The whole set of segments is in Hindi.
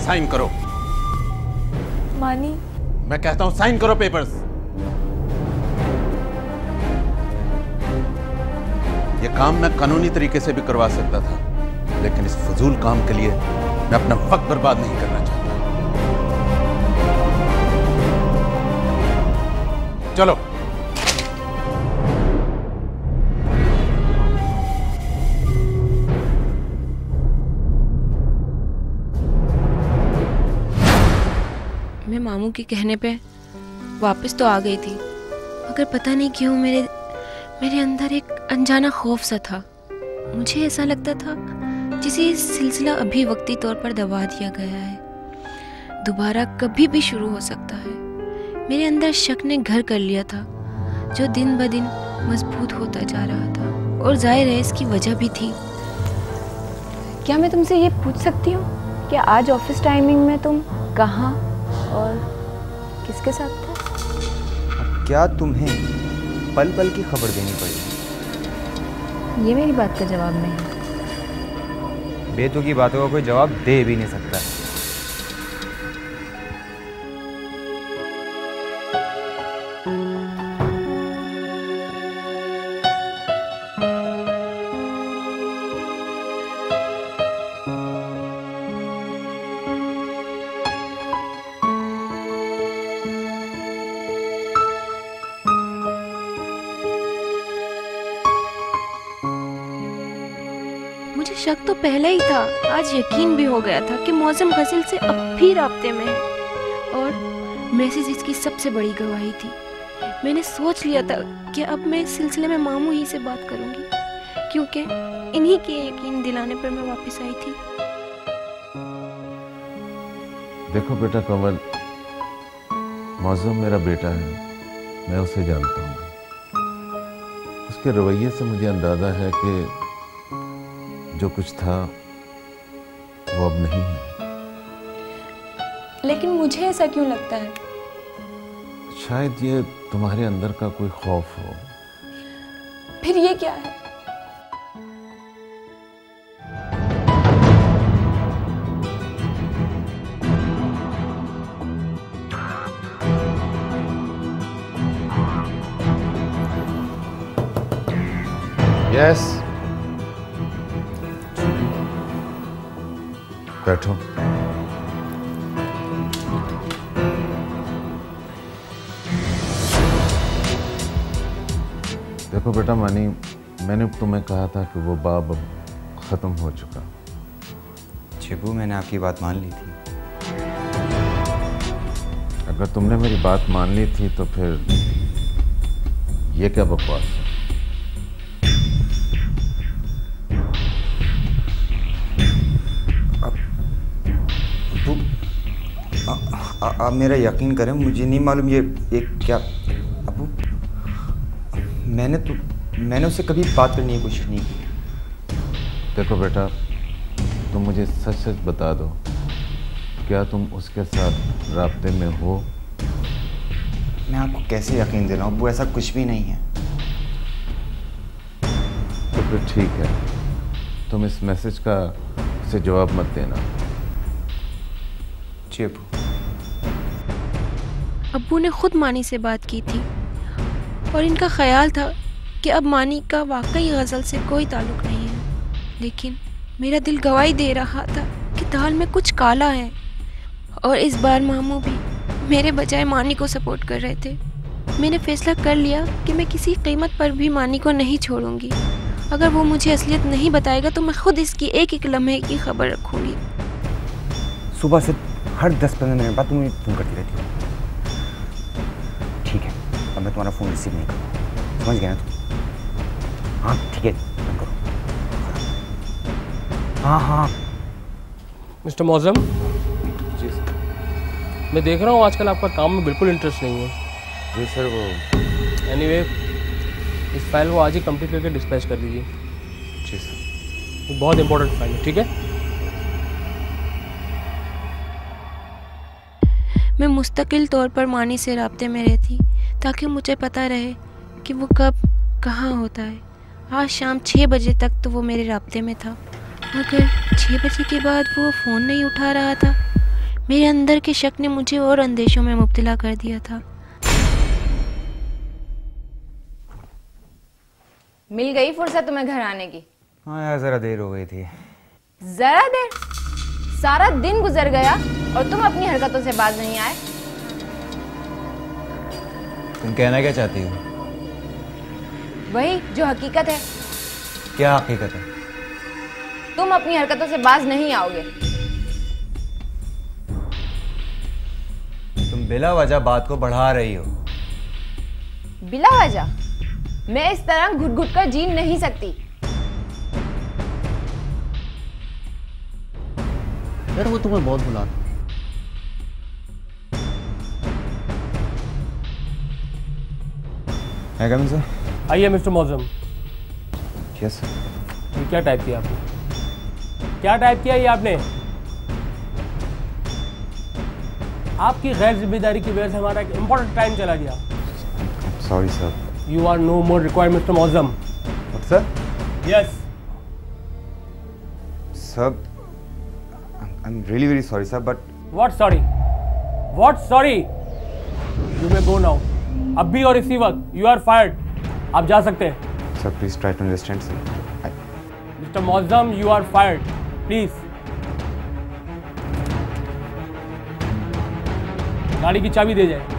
साइन करो। मानी, मैं कहता हूं साइन करो पेपर्स। ये काम मैं कानूनी तरीके से भी करवा सकता था, लेकिन इस फजूल काम के लिए मैं अपना वक्त बर्बाद नहीं करना चाहता। चलो। मैं मामू के कहने पे वापस तो आ गई थी, मगर पता नहीं क्यों मेरे अंदर एक अनजाना खौफ सा था। मुझे ऐसा लगता था जैसे ये सिलसिला अभी वक्ती तौर पर दबा दिया गया है, दोबारा कभी भी शुरू हो सकता है। मेरे अंदर शक ने घर कर लिया था, जो दिन ब दिन मजबूत होता जा रहा था, और जाहिर है इसकी वजह भी थी। क्या मैं तुमसे ये पूछ सकती हूँ कि आज ऑफिस टाइमिंग में तुम कहाँ और किसके साथ थे? क्या तुम्हें पल पल की खबर देनी पड़ी? ये मेरी बात का जवाब नहीं। बेतुकी बातों का कोई जवाब दे भी नहीं सकता। मुझे शक तो पहले ही था, आज यकीन भी हो गया था कि मौसम गसिल से अब भी राब्ते में है, और मैसेज इसकी सबसे बड़ी गवाही थी। मैंने सोच लिया था कि अब मैं इस सिलसिले में मामू ही से बात करूंगी, क्योंकि इन्हीं के यकीन दिलाने पर मैं वापस आई थी। देखो बेटा कमल, मौसम मेरा बेटा है, मैं उसे जानता हूँ। उसके रवैये से मुझे अंदाजा है कि जो कुछ था वो अब नहीं है। लेकिन मुझे ऐसा क्यों लगता है? शायद ये तुम्हारे अंदर का कोई खौफ हो। फिर ये क्या है? यस, बैठो। देखो बेटा मानी, मैंने तुम्हें कहा था कि वो बाब अब खत्म हो चुका। चिबू, मैंने आपकी बात मान ली थी। अगर तुमने मेरी बात मान ली थी तो फिर ये क्या बकवास है? आप मेरा यकीन करें, मुझे नहीं मालूम ये क्या। अबू, मैंने उससे कभी बात करने की कोशिश नहीं की। देखो बेटा, तुम मुझे सच सच बता दो, क्या तुम उसके साथ राब्ते में हो? मैं आपको कैसे यकीन दिलाऊं अबू, ऐसा कुछ भी नहीं है। तो फिर ठीक है, तुम इस मैसेज का उसे जवाब मत देना। जी अबू। अब्बू ने खुद मानी से बात की थी, और इनका ख्याल था कि अब मानी का वाकई गज़ल से कोई ताल्लुक़ नहीं है। लेकिन मेरा दिल गवाही दे रहा था कि दाल में कुछ काला है, और इस बार मामू भी मेरे बजाय मानी को सपोर्ट कर रहे थे। मैंने फैसला कर लिया कि मैं किसी कीमत पर भी मानी को नहीं छोड़ूंगी। अगर वो मुझे असलियत नहीं बताएगा तो मैं खुद इसकी एक एक लम्हे की खबर रखूंगी। सुबह से हर 10-15 मिनट बाद तुम मुझे फ़ोन करती रहती हो। ठीक है, अब मैं तुम्हारा फ़ोन रिसीव नहीं करूँगा, समझ गया ना तुम? हाँ ठीक है, बंद करो। हाँ हाँ। मिस्टर मौज़म, जी सर। मैं देख रहा हूँ आजकल आपका काम में बिल्कुल इंटरेस्ट नहीं है। जी सर, वो एनीवे, इस फाइल को आज ही कंप्लीट करके डिस्पैच कर दीजिए। जी सर। वो बहुत इंपॉर्टेंट फाइल है, ठीक है? मैं मुस्तकिल तौर पर मानी से राब्ते में रहती, ताकि मुझे पता रहे कि वो कब कहाँ होता है। आज शाम 6 बजे तक तो वो मेरे राब्ते में था, मगर 6 बजे के बाद वो फ़ोन नहीं उठा रहा था। मेरे अंदर के शक ने मुझे और अंदेशों में मुब्तला कर दिया था। मिल गई फुर्सत तुम्हें घर आने की? हाँ यार, जरा देर हो गई थी। जरा देर? सारा दिन गुजर गया और तुम अपनी हरकतों से बाज नहीं आए। तुम कहना क्या चाहती हो? वही जो हकीकत है। क्या हकीकत है? तुम अपनी हरकतों से बाज नहीं आओगे। तुम बिला वजह बात को बढ़ा रही हो। बिला वजह? मैं इस तरह घुट घुट कर जी नहीं सकती। यार वो तुम्हें बहुत बुला रहा है। Coming sir. आइए मिस्टर मौजम। Yes sir. ये क्या टाइप किया आपने? क्या टाइप किया ये आपने? आपकी गैर जिम्मेदारी की वजह से हमारा एक इम्पोर्टेंट टाइम चला गया। Sorry sir. You are no more required, Mr. Mozam. What sir? Yes. Sir, I'm really very sorry sir, but What sorry? What sorry? You may go now. अभी और इसी वक्त you are fired. आप जा सकते हैं। sir please try to understand sir. Mr. Mozam, you are fired. Please. गाड़ी की चाबी दे जाए।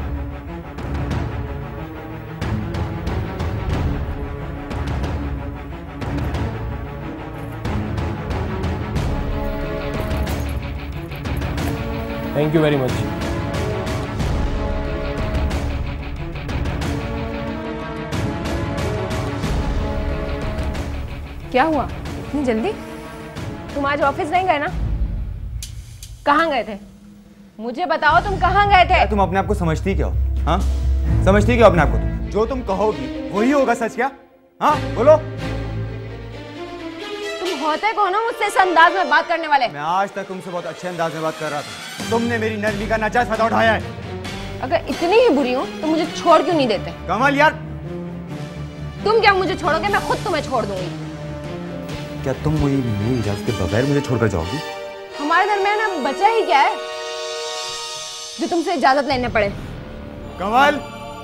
Thank you very much. क्या हुआ इतनी जल्दी? तुम आज ऑफिस नहीं गए ना? कहाँ गए थे? मुझे बताओ तुम कहाँ गए थे? तुम अपने आप को समझती क्या हो? हाँ, समझती क्या हो अपने आप को? तुम जो तुम कहोगी वही होगा सच क्या? हाँ बोलो। तुम होते कौन हो मुझसे इस अंदाज में बात करने वाले? मैं आज तक तुमसे बहुत अच्छे अंदाज में बात कर रहा था। तुमने मेरी नरमी का नाजायज फायदा उठाया है। अगर इतनी ही बुरी हो तो मुझे छोड़ क्यों नहीं देते? कमल यार, तुम क्या मुझे छोड़ोगे? मैं खुद तुम्हें छोड़ दूंगी। क्या तुम मेरी इजाजत के बगैर मुझे छोड़कर जाओगी? हमारे दरमियान अब बचा ही क्या है जो तुमसे इजाजत लेने पड़े? कमल,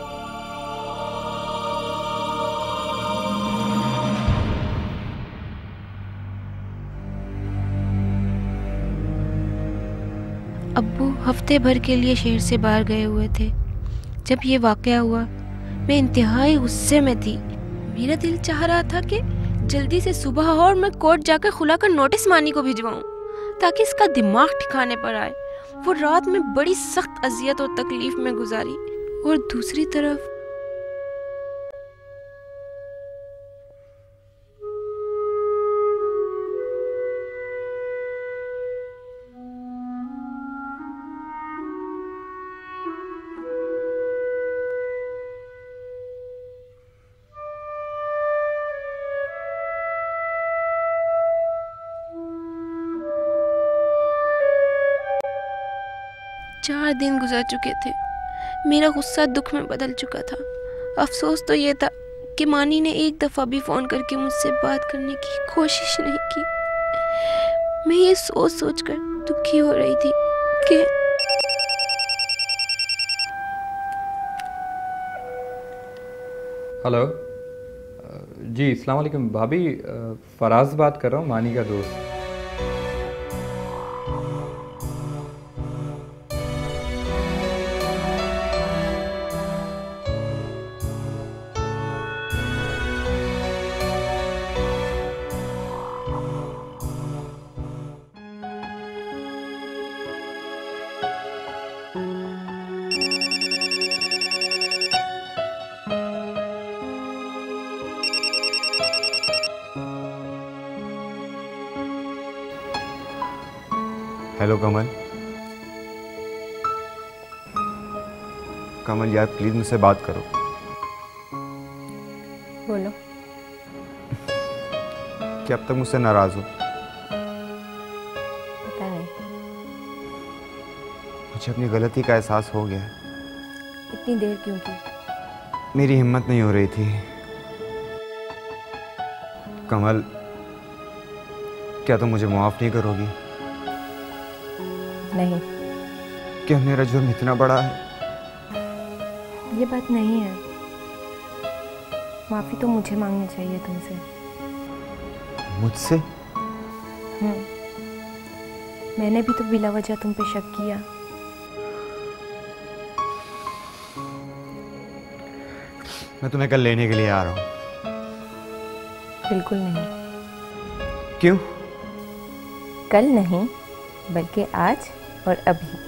अब्बू हफ्ते भर के लिए शहर से बाहर गए हुए थे। जब ये वाक़या हुआ मैं इंतहाई गुस्से में थी। मेरा दिल चाह रहा था कि जल्दी से सुबह हो और मैं कोर्ट जाकर खुला कर नोटिस मानी को भिजवाऊं ताकि इसका दिमाग ठिकाने पर आए। वो रात में बड़ी सख्त अजियत और तकलीफ में गुजारी और दूसरी तरफ 4 दिन गुजर चुके थे। मेरा गुस्सा दुख में बदल चुका था। अफसोस तो ये था कि मानी ने एक दफ़ा भी फ़ोन करके मुझसे बात करने की कोशिश नहीं की। मैं ये सोच सोच कर दुखी हो रही थी कि हेलो जी, अस्सलाम वालेकुम भाभी, फराज बात कर रहा हूँ, मानी का दोस्त। हेलो कमल। कमल यार प्लीज मुझसे बात करो। बोलो। क्या अब तक मुझसे नाराज हो? पता नहीं, मुझे अपनी गलती का एहसास हो गया है। इतनी देर क्यों की? मेरी हिम्मत नहीं हो रही थी। कमल, क्या तुम मुझे माफ नहीं करोगी? नहीं। क्या मेरा जुर्म इतना बड़ा है? ये बात नहीं है। माफ़ी तो मुझे मांगनी चाहिए तुमसे। मुझसे? मैंने भी तो बिला वजह तुम पे शक किया। मैं तुम्हें कल लेने के लिए आ रहा हूँ। बिल्कुल नहीं। क्यों? कल नहीं, बल्कि आज और अभी।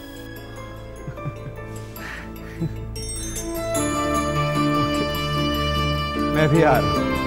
मैं भी आ रहा हूँ।